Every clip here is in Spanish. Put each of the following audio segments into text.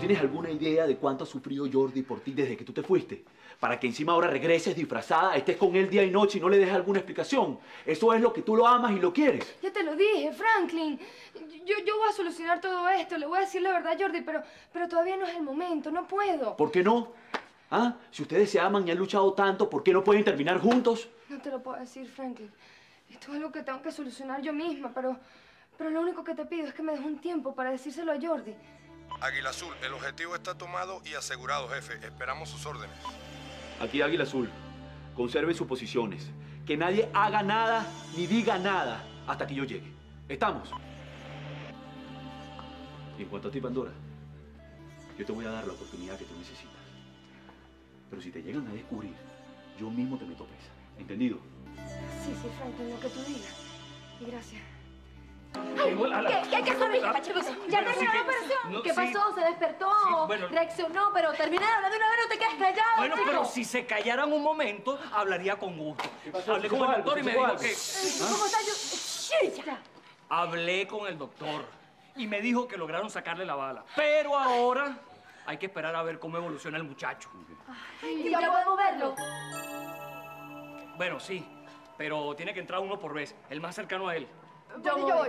¿Tienes alguna idea de cuánto ha sufrido Jordi por ti desde que tú te fuiste? Para que encima ahora regreses disfrazada, estés con él día y noche y no le des alguna explicación. Eso es lo que tú lo amas y lo quieres. Ya te lo dije, Franklin. Yo voy a solucionar todo esto. Le voy a decir la verdad a Jordi, pero todavía no es el momento. No puedo. ¿Por qué no? ¿Ah? Si ustedes se aman y han luchado tanto, ¿por qué no pueden terminar juntos? No te lo puedo decir, Franklin. Esto es algo que tengo que solucionar yo misma, pero lo único que te pido es que me des un tiempo para decírselo a Jordi. Águila Azul, el objetivo está tomado y asegurado, jefe. Esperamos sus órdenes. Aquí Águila Azul, conserven sus posiciones. Que nadie haga nada ni diga nada hasta que yo llegue. ¿Estamos? Y en cuanto a ti, Pandora, yo te voy a dar la oportunidad que tú necesitas. Pero si te llegan a descubrir, yo mismo te meto presa. ¿Entendido? Sí, Franklin, lo que tú digas. Y gracias. ¿Qué sonrisa, chicos? ¿Ya terminó la operación? ¿Qué pasó? ¿Se despertó? Sí, bueno. ¿Reaccionó? Pero termina de hablar de una vez, no te quedes callado, Bueno, chico. pero si se callaran un momento, hablaría con gusto. Hablé con el doctor y me dijo que... ¿Cómo está yo? Hablé con el doctor y me dijo que lograron sacarle la bala. Pero ahora hay que esperar a ver cómo evoluciona el muchacho. ¿Y ya podemos verlo? Bueno, sí, pero tiene que entrar uno por vez, el más cercano a él. Yo voy.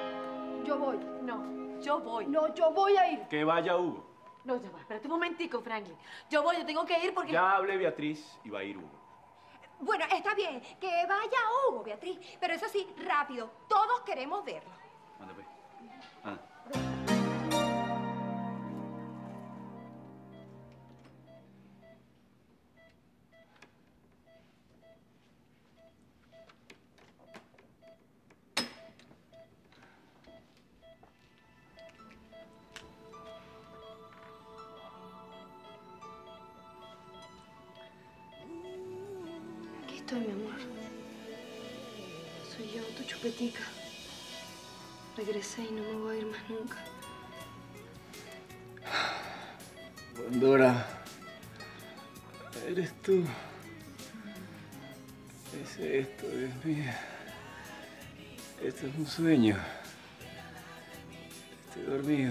No, yo voy. No, yo voy a ir. Que vaya Hugo. No, ya va, espérate un momentico, Franklin. Yo tengo que ir porque... Ya hablé Beatriz y va a ir Hugo. Bueno, está bien, que vaya Hugo, Beatriz. Pero eso sí, rápido. Todos queremos verlo. Anda, pues. Ah. Aquí estoy, mi amor. Soy yo, tu chupetica. Regresé y no me voy a ir más nunca. Pandora, eres tú. ¿Qué es esto, Dios mío? Esto es un sueño. Estoy dormido.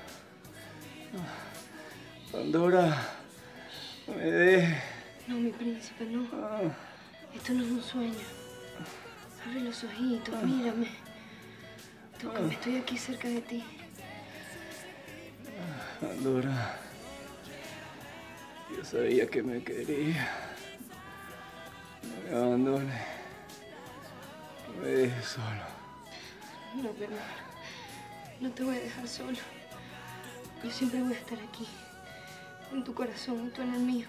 Pandora, no me dejes. No, mi príncipe, no. Esto no es un sueño. Abre los ojitos, mírame. Tócame, estoy aquí cerca de ti. Pandora, yo sabía que me quería. No me abandones. No me dejes solo. No, mi amor. No te voy a dejar solo. Yo siempre voy a estar aquí. En tu corazón y tú en el mío.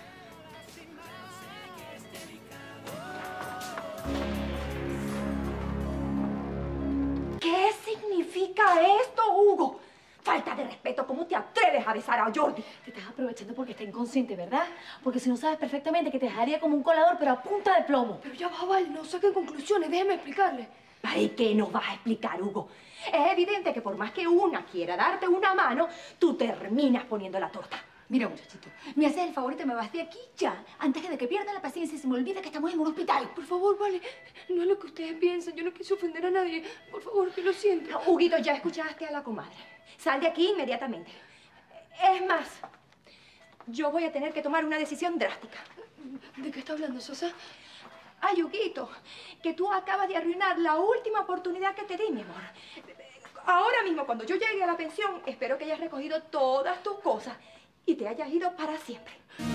¿Qué significa esto, Hugo? Falta de respeto. ¿Cómo te atreves a besar a Jordi? Te estás aprovechando porque está inconsciente, ¿verdad? Porque si no sabes perfectamente que te dejaría como un colador, pero a punta de plomo. Pero ya va, vale, no saquen conclusiones. Déjeme explicarle. Ay, ¿qué nos vas a explicar, Hugo? Es evidente que por más que una quiera darte una mano, tú terminas poniendo la torta. Mira, muchachito, me haces el favor y te me vas de aquí ya, antes de que pierda la paciencia y se me olvide que estamos en un hospital. Por favor, vale. No es lo que ustedes piensan. Yo no quise ofender a nadie. Por favor, que lo siento. Huguito, ya escuchaste a la comadre. Sal de aquí inmediatamente. Es más, yo voy a tener que tomar una decisión drástica. ¿De qué está hablando, Sosa? Ay, Huguito, que tú acabas de arruinar la última oportunidad que te di, mi amor. Ahora mismo, cuando yo llegue a la pensión, espero que hayas recogido todas tus cosas y te hayas ido para siempre.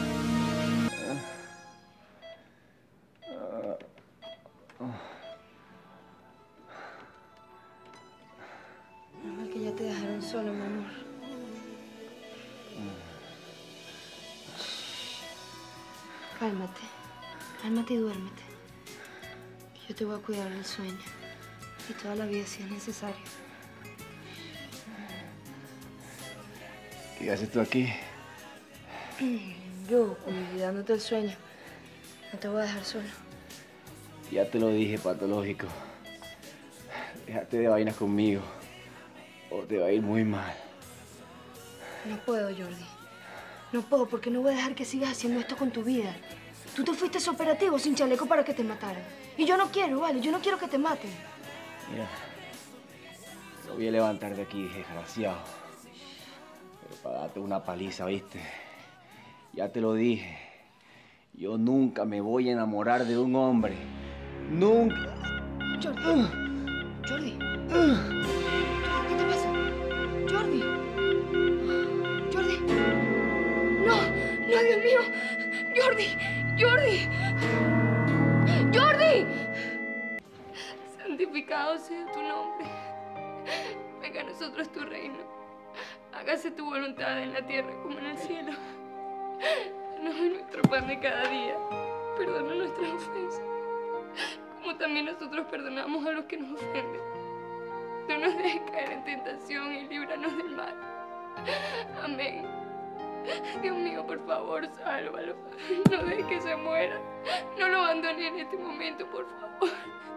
Menos mal que ya te dejaron solo, mi amor. Cálmate. Cálmate y duérmete. Yo te voy a cuidar del sueño. Y toda la vida si es necesario. ¿Qué haces tú aquí? Yo, cuidándote el sueño. No te voy a dejar solo. Ya te lo dije, patológico. Déjate de vainas conmigo. O te va a ir muy mal. No puedo, Jordi. No puedo porque no voy a dejar que sigas haciendo esto con tu vida. Tú te fuiste a ese operativo sin chaleco para que te mataran. Y yo no quiero, ¿vale? Yo no quiero que te maten. Mira, lo voy a levantar de aquí, desgraciado. Pero para darte una paliza, ¿viste? Ya te lo dije. Yo nunca me voy a enamorar de un hombre. Nunca. Jordi. Jordi. ¿Qué te pasa? Jordi. Jordi. No, no, Dios mío. Jordi. Jordi. Jordi. Santificado sea tu nombre. Venga a nosotros tu reino. Hágase tu voluntad en la tierra como en el cielo. Danos hoy nuestro pan de cada día. Perdona nuestras ofensas, como también nosotros perdonamos a los que nos ofenden. No nos dejes caer en tentación y líbranos del mal. Amén. Dios mío, por favor, sálvalo. No dejes que se muera. No lo abandones en este momento, por favor.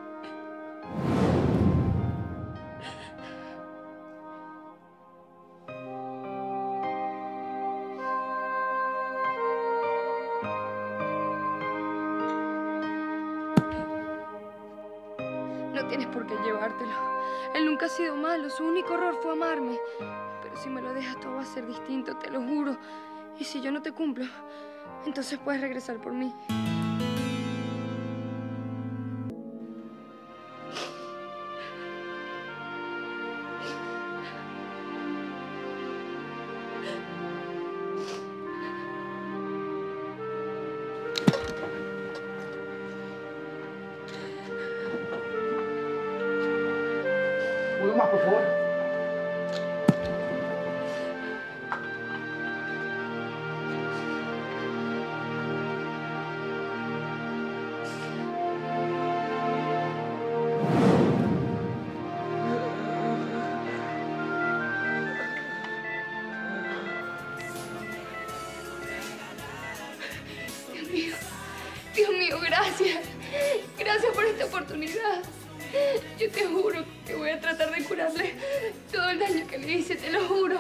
No tienes por qué llevártelo. Él nunca ha sido malo. Su único error fue amarme. Pero si me lo dejas, todo va a ser distinto, te lo juro. Y si yo no te cumplo, entonces puedes regresar por mí. ¿Puedo más, por favor? Dios mío, gracias. Gracias por esta oportunidad. Yo te juro que voy a tratar de curarle todo el daño que le hice, te lo juro.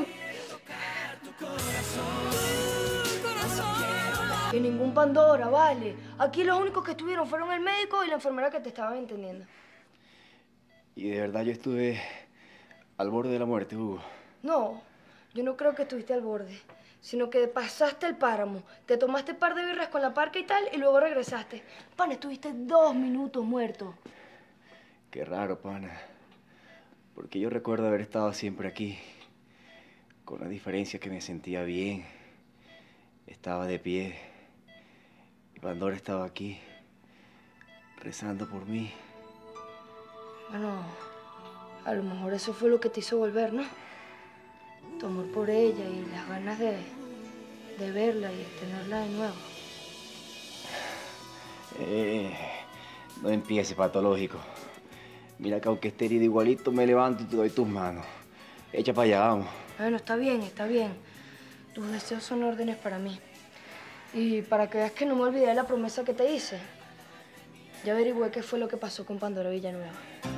Y ningún Pandora, vale. Aquí los únicos que estuvieron fueron el médico y la enfermera que te estaban entendiendo. Y de verdad yo estuve al borde de la muerte, Hugo. No, yo no creo que estuviste al borde, sino que pasaste el páramo, te tomaste un par de birras con la parca y tal, y luego regresaste. Pan, estuviste 2 minutos muerto. Qué raro, pana. Porque yo recuerdo haber estado siempre aquí. Con la diferencia que me sentía bien. Estaba de pie. Y Pandora estaba aquí. Rezando por mí. Bueno, a lo mejor eso fue lo que te hizo volver, ¿no? Tu amor por ella y las ganas de verla y de tenerla de nuevo. No empiece, patológico. Mira que aunque esté herido igualito, me levanto y te doy tus manos. Echa para allá, vamos. Bueno, está bien, está bien. Tus deseos son órdenes para mí. Y para que veas que no me olvidé de la promesa que te hice, ya averigüé qué fue lo que pasó con Pandora Villanueva.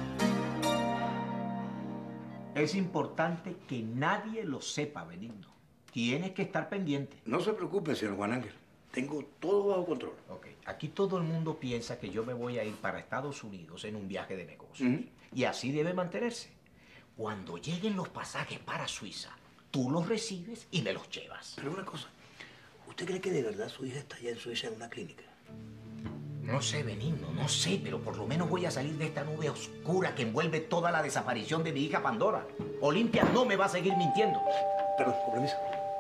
Es importante que nadie lo sepa, Benigno. Tienes que estar pendiente. No se preocupe, señor Juan Ángel. Tengo todo bajo control. Ok, aquí todo el mundo piensa que yo me voy a ir para Estados Unidos en un viaje de negocios. Y así debe mantenerse. Cuando lleguen los pasajes para Suiza, tú los recibes y me los llevas. Pero una cosa, ¿usted cree que de verdad su hija está allá en Suiza en una clínica? No sé, Benigno, no sé, pero por lo menos voy a salir de esta nube oscura que envuelve toda la desaparición de mi hija Pandora. Olimpia no me va a seguir mintiendo. Perdón, con permiso.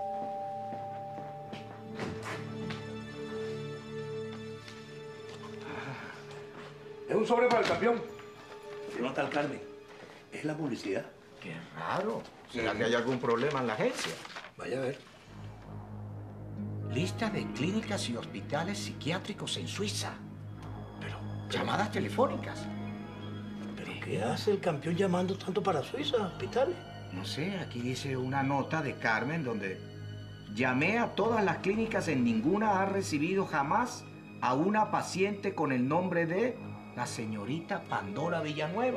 Es un sobre para el campeón. No tal Carmen. Es la publicidad. Qué raro. ¿Será que hay algún problema en la agencia? Vaya a ver. Lista de clínicas y hospitales psiquiátricos en Suiza. Pero llamadas telefónicas. ¿Pero qué hace el campeón llamando tanto para Suiza, hospitales? No sé, aquí dice una nota de Carmen donde llamé a todas las clínicas, en ninguna ha recibido jamás a una paciente con el nombre de la señorita Pandora Villanueva.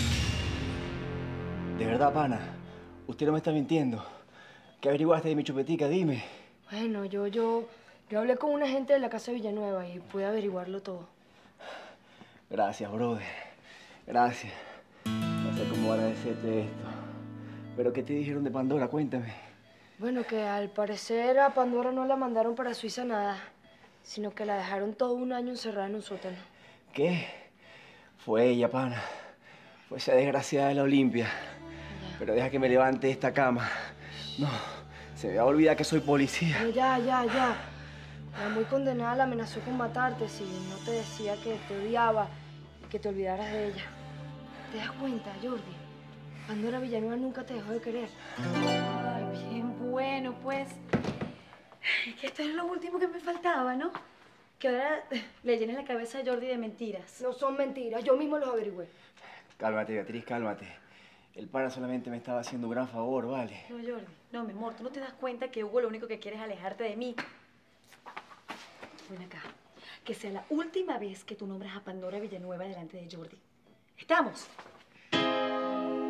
De verdad, pana, usted no me está mintiendo. ¿Qué averiguaste de mi chupetica? Dime. Bueno, yo hablé con un agente de la Casa Villanueva y pude averiguarlo todo. Gracias, brother. Gracias. No sé cómo agradecerte esto. ¿Pero qué te dijeron de Pandora? Cuéntame. Bueno, que al parecer a Pandora no la mandaron para Suiza nada, sino que la dejaron todo un año encerrada en un sótano. ¿Qué? Fue ella, pana. Fue esa desgraciada de la Olimpia. Pero deja que me levante esta cama. No, se me va a olvidar que soy policía. No, ya. La muy condenada la amenazó con matarte si no te decía que te odiaba y que te olvidaras de ella. ¿Te das cuenta, Jordi? Pandora Villanueva nunca te dejó de querer. Ay, bien bueno, pues. Es que esto es lo último que me faltaba, ¿no? Que ahora le llenes la cabeza a Jordi de mentiras. No son mentiras, yo mismo los averigüé. Cálmate, Beatriz, cálmate. El pana solamente me estaba haciendo un gran favor, ¿vale? No, Jordi. No, mi amor, ¿tú no te das cuenta que Hugo lo único que quiere es alejarte de mí? Ven acá. Que sea la última vez que tú nombras a Pandora Villanueva delante de Jordi. ¿Estamos?